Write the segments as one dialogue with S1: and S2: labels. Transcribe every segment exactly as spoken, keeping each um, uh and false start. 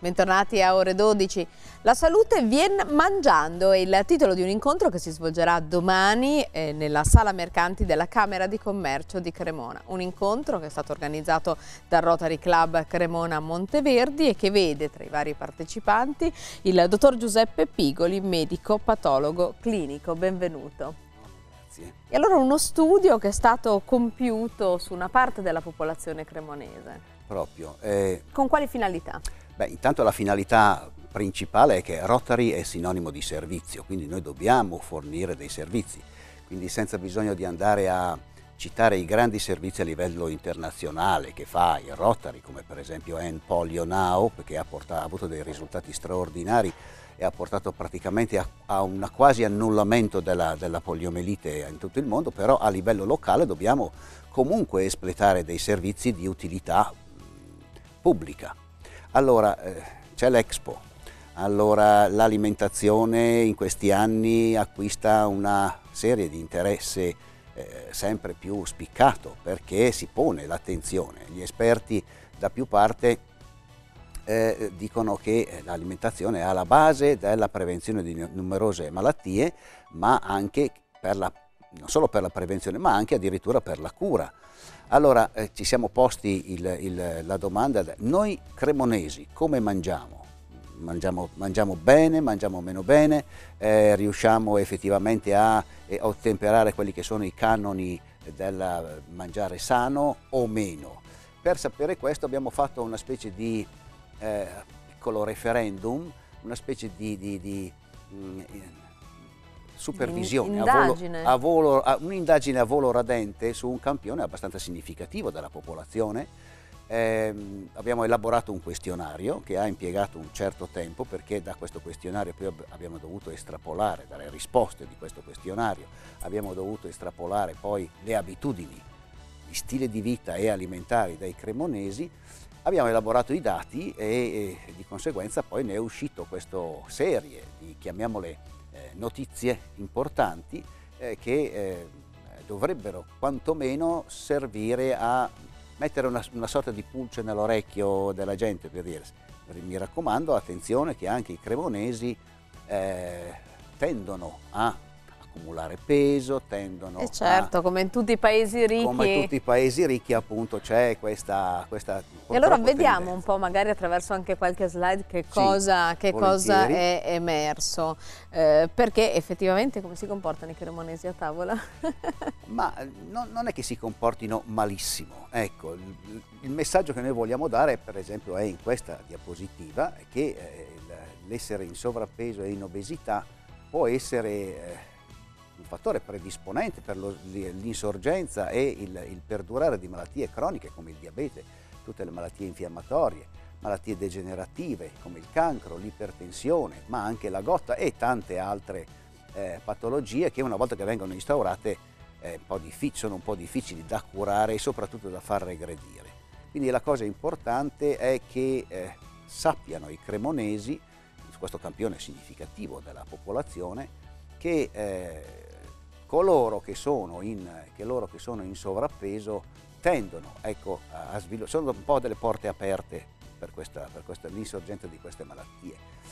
S1: Bentornati a Ore dodici. La salute viene mangiando è il titolo di un incontro che si svolgerà domani eh, nella sala mercanti della Camera di Commercio di Cremona. Un incontro che è stato organizzato dal Rotary Club Cremona Monteverdi e che vede tra i vari partecipanti il dottor Giuseppe Pigoli, medico patologo clinico. Benvenuto.
S2: Grazie.
S1: E allora uno studio che è stato compiuto su una parte della popolazione cremonese.
S2: Proprio. Eh...
S1: Con quali finalità?
S2: Beh, intanto la finalità principale è che Rotary è sinonimo di servizio, quindi noi dobbiamo fornire dei servizi, quindi senza bisogno di andare a citare i grandi servizi a livello internazionale che fa il Rotary, come per esempio End Polio Now, perché ha, portato, ha avuto dei risultati straordinari e ha portato praticamente a, a un quasi annullamento della, della poliomelite in tutto il mondo, però a livello locale dobbiamo comunque espletare dei servizi di utilità pubblica. Allora, eh, c'è l'Expo, allora l'alimentazione in questi anni acquista una serie di interesse eh, sempre più spiccato perché si pone l'attenzione. Gli esperti da più parte eh, dicono che l'alimentazione è alla base della prevenzione di numerose malattie, ma anche per la, non solo per la prevenzione, ma anche addirittura per la cura. Allora eh, ci siamo posti il, il, la domanda, noi cremonesi come mangiamo? Mangiamo, mangiamo bene, mangiamo meno bene, eh, riusciamo effettivamente a eh, ottemperare quelli che sono i canoni del mangiare sano o meno? Per sapere questo abbiamo fatto una specie di eh, piccolo referendum, una specie di, di, di mh, supervisione,
S1: indagine.
S2: a volo, a volo, un'indagine a volo radente su un campione abbastanza significativo della popolazione. Eh, abbiamo elaborato un questionario che ha impiegato un certo tempo perché da questo questionario poi abbiamo dovuto estrapolare, dalle risposte di questo questionario, abbiamo dovuto estrapolare poi le abitudini, gli stili di vita e alimentari dei cremonesi. Abbiamo elaborato i dati e, e di conseguenza poi ne è uscito questa serie di, chiamiamole, notizie importanti eh, che eh, dovrebbero quantomeno servire a mettere una, una sorta di pulce nell'orecchio della gente, per dire, mi raccomando, attenzione che anche i cremonesi eh, tendono a accumulare peso, tendono
S1: e certo,
S2: a,
S1: come in tutti i paesi ricchi.
S2: Come in tutti i paesi ricchi appunto c'è questa, questa
S1: E allora vediamo
S2: tendenza.
S1: un po' magari attraverso anche qualche slide che cosa,
S2: sì,
S1: che cosa è emerso, eh, perché effettivamente come si comportano i cremonesi a tavola?
S2: Ma no, non è che si comportino malissimo, ecco, il, il messaggio che noi vogliamo dare per esempio è in questa diapositiva che eh, l'essere in sovrappeso e in obesità può essere eh, un fattore predisponente per l'insorgenza e il, il perdurare di malattie croniche come il diabete, tutte le malattie infiammatorie, malattie degenerative come il cancro, l'ipertensione, ma anche la gotta e tante altre eh, patologie che una volta che vengono instaurate eh, un po' sono un po' difficili da curare e soprattutto da far regredire. Quindi la cosa importante è che eh, sappiano i cremonesi, questo campione significativo della popolazione, che eh, coloro che sono, in, che loro che sono in sovrappeso tendono ecco, a sviluppare, sono un po' delle porte aperte per, questa, per questa, l'insorgenza di queste malattie.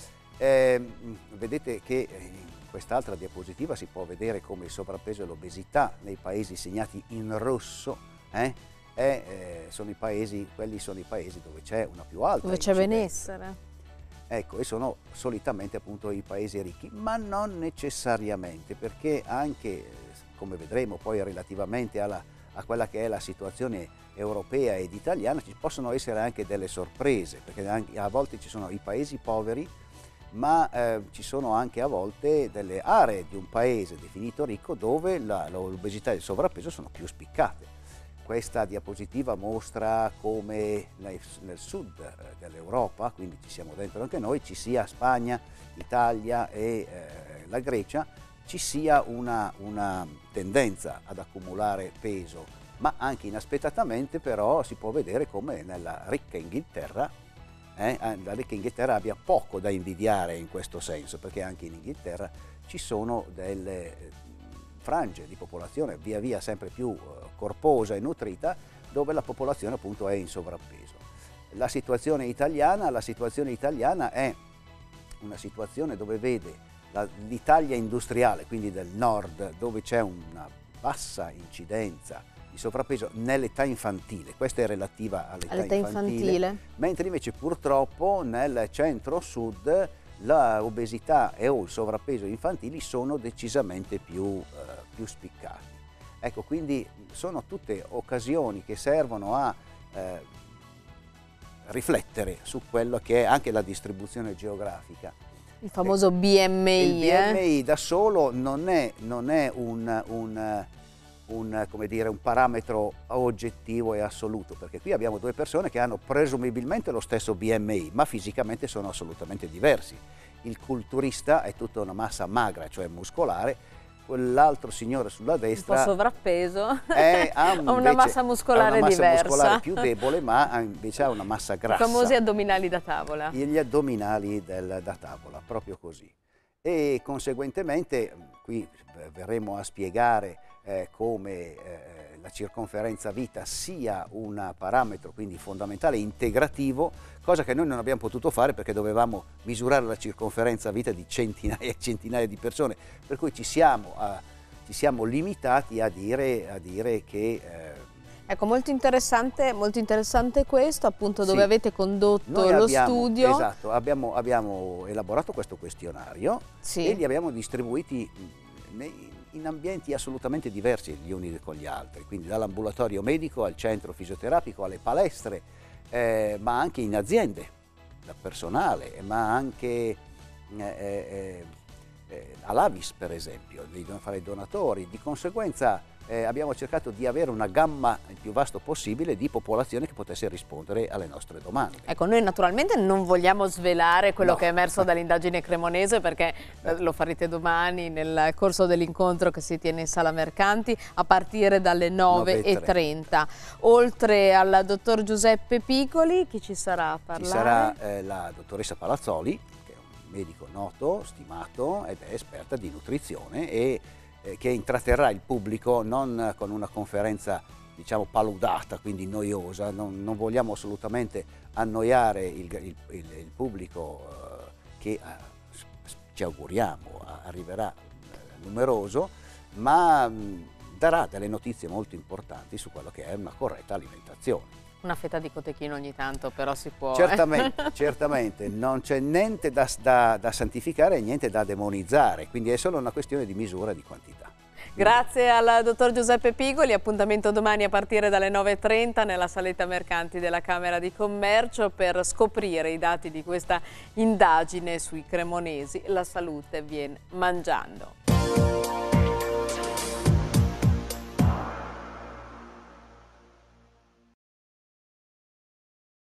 S2: Eh, vedete che in quest'altra diapositiva si può vedere come il sovrappeso e l'obesità nei paesi segnati in rosso eh, eh, sono i paesi, quelli sono i paesi dove c'è una più alta
S1: dove c'è benessere.
S2: Ecco, e sono solitamente appunto i paesi ricchi, ma non necessariamente, perché anche, come vedremo poi relativamente alla, a quella che è la situazione europea ed italiana, ci possono essere anche delle sorprese, perché anche, a volte ci sono i paesi poveri, ma eh, ci sono anche a volte delle aree di un paese definito ricco dove l'obesità e il sovrappeso sono più spiccate. Questa diapositiva mostra come nel sud dell'Europa, quindi ci siamo dentro anche noi, ci sia Spagna, Italia e eh, la Grecia, ci sia una, una tendenza ad accumulare peso, ma anche inaspettatamente però si può vedere come nella ricca Inghilterra, eh, la ricca Inghilterra abbia poco da invidiare in questo senso, perché anche in Inghilterra ci sono delle frange di popolazione via via sempre più corposa e nutrita dove la popolazione appunto è in sovrappeso. la situazione italiana, la situazione italiana è una situazione dove vede l'Italia industriale, quindi del nord, dove c'è una bassa incidenza di sovrappeso nell'età infantile, questa è relativa all'età
S1: All'età
S2: infantile,
S1: infantile.
S2: mentre invece purtroppo nel centro-sud l'obesità e o il sovrappeso infantili sono decisamente più, eh, più spiccati. Ecco, quindi sono tutte occasioni che servono a eh, riflettere su quello che è anche la distribuzione geografica.
S1: Il famoso B M I.
S2: Il B M I eh? da solo non è, non è un, un, un, come dire, un parametro oggettivo e assoluto, perché qui abbiamo due persone che hanno presumibilmente lo stesso B M I, ma fisicamente sono assolutamente diversi. Il culturista è tutta una massa magra, cioè muscolare, quell'altro signore sulla destra
S1: un po' sovrappeso,
S2: è, ha
S1: invece, una massa muscolare
S2: ha una massa
S1: diversa,
S2: muscolare più debole, ma invece ha una massa grassa.
S1: I famosi addominali da tavola.
S2: Gli addominali del, da tavola, proprio così. E conseguentemente qui verremo a spiegare eh, come eh, la circonferenza vita sia un parametro quindi fondamentale, integrativo, cosa che noi non abbiamo potuto fare perché dovevamo misurare la circonferenza vita di centinaia e centinaia di persone, per cui ci siamo, a, ci siamo limitati a dire, a dire che... Eh,
S1: Ecco, molto interessante, molto interessante questo, appunto, dove
S2: sì,
S1: avete condotto
S2: noi
S1: lo
S2: abbiamo,
S1: studio.
S2: Esatto, abbiamo, abbiamo elaborato questo questionario
S1: sì.
S2: e li abbiamo distribuiti nei, in ambienti assolutamente diversi gli uni con gli altri, quindi dall'ambulatorio medico al centro fisioterapico, alle palestre, eh, ma anche in aziende, da personale, ma anche eh, eh, eh, all'Avis per esempio, di fare i donatori. Di conseguenza eh, abbiamo cercato di avere una gamma il più vasto possibile di popolazione che potesse rispondere alle nostre domande.
S1: Ecco, noi naturalmente non vogliamo svelare quello
S2: no.
S1: che è emerso dall'indagine cremonese, perché
S2: eh.
S1: lo farete domani nel corso dell'incontro che si tiene in Sala Mercanti a partire dalle nove e trenta. Oltre al dottor Giuseppe Piccoli, chi ci sarà a parlare?
S2: Ci sarà eh, la dottoressa Palazzoli, che è un medico noto, stimato ed è esperta di nutrizione e eh, che intratterrà il pubblico non con una conferenza diciamo paludata, quindi noiosa, non, non vogliamo assolutamente annoiare il, il, il, il pubblico eh, che eh, ci auguriamo arriverà eh, numeroso, ma mh, darà delle notizie molto importanti su quello che è una corretta alimentazione.
S1: Una fetta di cotechino ogni tanto però si può.
S2: Certamente,
S1: eh?
S2: certamente, non c'è niente da, da, da santificare e niente da demonizzare, quindi è solo una questione di misura e di quantità.
S1: Grazie al dottor Giuseppe Piccoli, appuntamento domani a partire dalle nove e trenta nella saletta mercanti della Camera di Commercio per scoprire i dati di questa indagine sui cremonesi. La salute viene mangiando.